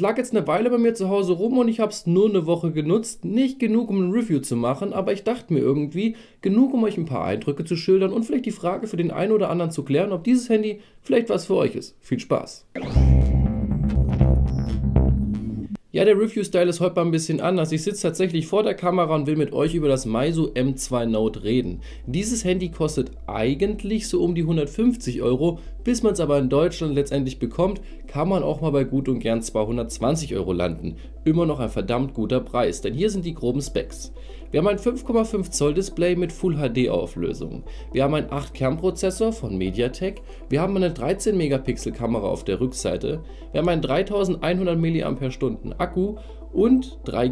lag jetzt eine Weile bei mir zu Hause rum und ich habe es nur eine Woche genutzt. Nicht genug, um ein Review zu machen, aber ich dachte mir irgendwie, genug, um euch ein paar Eindrücke zu schildern und vielleicht die Frage für den einen oder anderen zu klären, ob dieses Handy vielleicht was für euch ist. Viel Spaß! Ja, der Review-Style ist heute mal ein bisschen anders. Ich sitze tatsächlich vor der Kamera und will mit euch über das Meizu M2 Note reden. Dieses Handy kostet eigentlich so um die 150 Euro. Bis man es aber in Deutschland letztendlich bekommt, kann man auch mal bei gut und gern 220 Euro landen. Immer noch ein verdammt guter Preis, denn hier sind die groben Specs. Wir haben ein 5,5 Zoll Display mit Full HD Auflösung. Wir haben einen 8-Kern-Prozessor von MediaTek. Wir haben eine 13 Megapixel Kamera auf der Rückseite. Wir haben einen 3100 mAh Akku und 2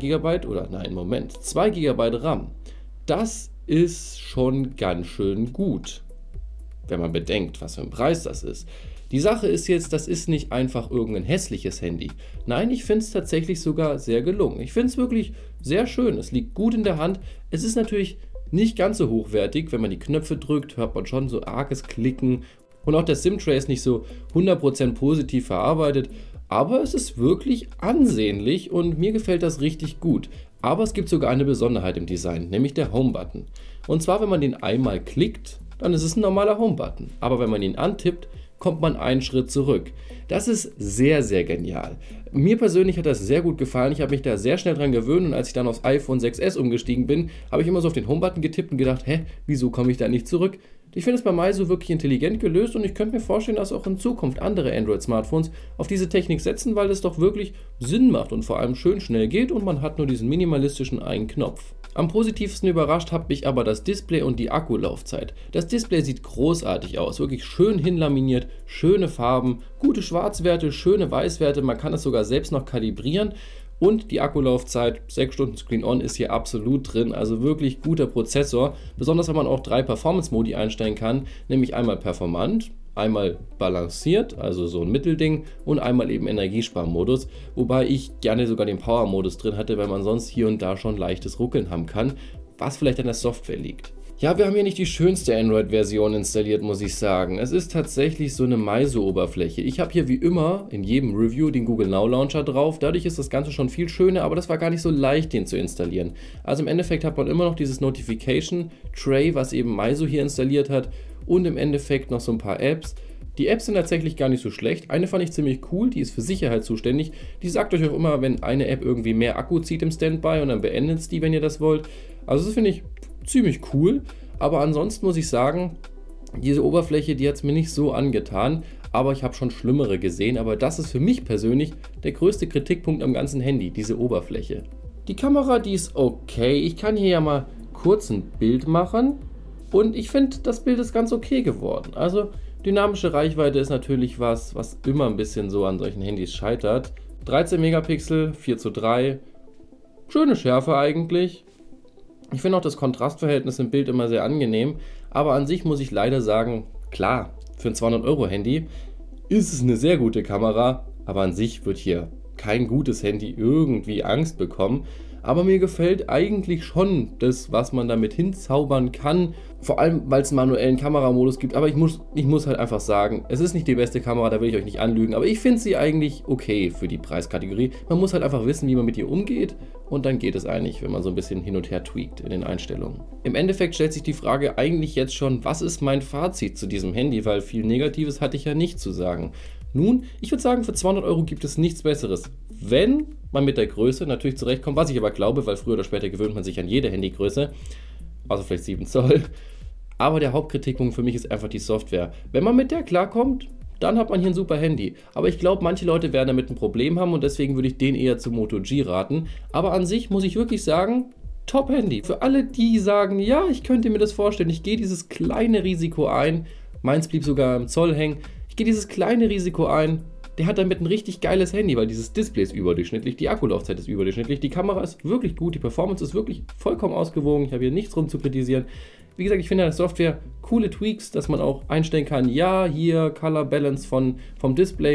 GB RAM. Das ist schon ganz schön gut, wenn man bedenkt, was für ein Preis das ist. Die Sache ist jetzt, das ist nicht einfach irgendein hässliches Handy. Nein, ich finde es tatsächlich sogar sehr gelungen. Ich finde es wirklich sehr schön. Es liegt gut in der Hand. Es ist natürlich nicht ganz so hochwertig. Wenn man die Knöpfe drückt, hört man schon so arges Klicken. Und auch der SIM-Tray ist nicht so 100% positiv verarbeitet. Aber es ist wirklich ansehnlich und mir gefällt das richtig gut. Aber es gibt sogar eine Besonderheit im Design, nämlich der Home-Button. Und zwar, wenn man den einmal klickt, dann ist es ein normaler Home-Button. Aber wenn man ihn antippt, kommt man einen Schritt zurück. Das ist sehr, sehr genial. Mir persönlich hat das sehr gut gefallen. Ich habe mich da sehr schnell dran gewöhnt und als ich dann aufs iPhone 6s umgestiegen bin, habe ich immer so auf den Home-Button getippt und gedacht, wieso komme ich da nicht zurück? Ich finde es bei Meizu wirklich intelligent gelöst und ich könnte mir vorstellen, dass auch in Zukunft andere Android-Smartphones auf diese Technik setzen, weil es doch wirklich Sinn macht und vor allem schön schnell geht und man hat nur diesen minimalistischen einen Knopf. Am positivsten überrascht hat mich aber das Display und die Akkulaufzeit. Das Display sieht großartig aus, wirklich schön hinlaminiert, schöne Farben, gute Schwarzwerte, schöne Weißwerte, man kann es sogar selbst noch kalibrieren. Und die Akkulaufzeit, 6 Stunden Screen-On, ist hier absolut drin, also wirklich guter Prozessor. Besonders wenn man auch 3 Performance-Modi einstellen kann, nämlich einmal performant, einmal balanciert, also so ein Mittelding und einmal eben Energiesparmodus, wobei ich gerne sogar den Power-Modus drin hatte, weil man sonst hier und da schon leichtes Ruckeln haben kann, was vielleicht an der Software liegt. Ja, wir haben hier nicht die schönste Android-Version installiert, muss ich sagen. Es ist tatsächlich so eine Meizu-Oberfläche. Ich habe hier wie immer in jedem Review den Google Now Launcher drauf. Dadurch ist das Ganze schon viel schöner, aber das war gar nicht so leicht, den zu installieren. Also im Endeffekt hat man immer noch dieses Notification-Tray, was eben Meizu hier installiert hat und im Endeffekt noch so ein paar Apps. Die Apps sind tatsächlich gar nicht so schlecht. Eine fand ich ziemlich cool, die ist für Sicherheit zuständig. Die sagt euch auch immer, wenn eine App irgendwie mehr Akku zieht im Standby und dann beendet es die, wenn ihr das wollt. Also das finde ich ziemlich cool, aber ansonsten muss ich sagen, diese Oberfläche, die hat es mir nicht so angetan, aber ich habe schon schlimmere gesehen, aber das ist für mich persönlich der größte Kritikpunkt am ganzen Handy, diese Oberfläche. Die Kamera, die ist okay, ich kann hier ja mal kurz ein Bild machen und ich finde, das Bild ist ganz okay geworden. Also dynamische Reichweite ist natürlich was immer ein bisschen so an solchen Handys scheitert. 13 Megapixel, 4:3, schöne Schärfe eigentlich. Ich finde auch das Kontrastverhältnis im Bild immer sehr angenehm, aber an sich muss ich leider sagen, klar, für ein 200-Euro-Handy ist es eine sehr gute Kamera, aber an sich wird hier kein gutes Handy irgendwie Angst bekommen. Aber mir gefällt eigentlich schon das, was man damit hinzaubern kann. Vor allem, weil es einen manuellen Kameramodus gibt. Aber ich muss halt einfach sagen, es ist nicht die beste Kamera, da will ich euch nicht anlügen. Aber ich finde sie eigentlich okay für die Preiskategorie. Man muss halt einfach wissen, wie man mit ihr umgeht. Und dann geht es eigentlich, wenn man so ein bisschen hin und her tweakt in den Einstellungen. Im Endeffekt stellt sich die Frage eigentlich jetzt schon, was ist mein Fazit zu diesem Handy? Weil viel Negatives hatte ich ja nicht zu sagen. Nun, ich würde sagen, für 200 Euro gibt es nichts Besseres. Wenn man mit der Größe natürlich zurechtkommt, was ich aber glaube, weil früher oder später gewöhnt man sich an jede Handygröße, außer vielleicht 7 Zoll. Aber der Hauptkritikpunkt für mich ist einfach die Software. Wenn man mit der klarkommt, dann hat man hier ein super Handy. Aber ich glaube, manche Leute werden damit ein Problem haben und deswegen würde ich den eher zum Moto G raten. Aber an sich muss ich wirklich sagen, Top-Handy. Für alle, die sagen, ja, ich könnte mir das vorstellen, ich gehe dieses kleine Risiko ein, meins blieb sogar im Zoll hängen, ich gehe dieses kleine Risiko ein, der hat damit ein richtig geiles Handy, weil dieses Display ist überdurchschnittlich, die Akkulaufzeit ist überdurchschnittlich, die Kamera ist wirklich gut, die Performance ist wirklich vollkommen ausgewogen, ich habe hier nichts rum zu kritisieren. Wie gesagt, ich finde an der Software coole Tweaks, dass man auch einstellen kann, ja, hier Color Balance vom Display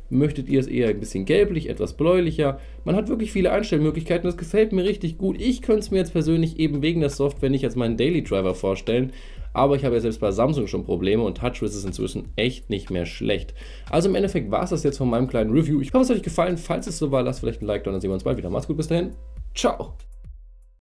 Möchtet ihr es eher ein bisschen gelblich, etwas bläulicher? Man hat wirklich viele Einstellmöglichkeiten, das gefällt mir richtig gut. Ich könnte es mir jetzt persönlich eben wegen der Software nicht als meinen Daily Driver vorstellen, aber ich habe ja selbst bei Samsung schon Probleme und TouchWiz ist inzwischen echt nicht mehr schlecht. Also im Endeffekt war es das jetzt von meinem kleinen Review. Ich hoffe, es hat euch gefallen. Falls es so war, lasst vielleicht ein Like da und dann sehen wir uns bald wieder. Macht's gut, bis dahin. Ciao!